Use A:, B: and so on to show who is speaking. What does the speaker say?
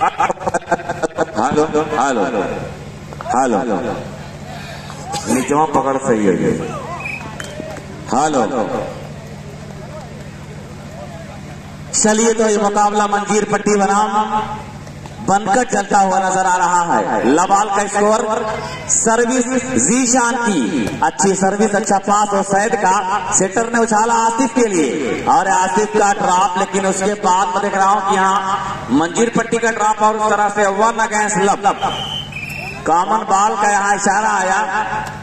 A: हालो हालो हालो नीचवा पकड़ सही है। हालो
B: चलिए तो ये मुकाबला मंजीर पट्टी बनाम बनकर चलता हुआ नजर आ रहा है। लबाल का स्कोर, सर्विस जीशान की अच्छी सर्विस, अच्छा पास और सैद का सेटर ने उछाला आसिफ के लिए और आसिफ का ड्रॉप, लेकिन उसके बाद मैं देख रहा हूं कि यहाँ मंजीर पट्टी का ड्रॉप और उस तरह से 1 अगेंस्ट लब कॉमन बॉल का यहाँ इशारा आया।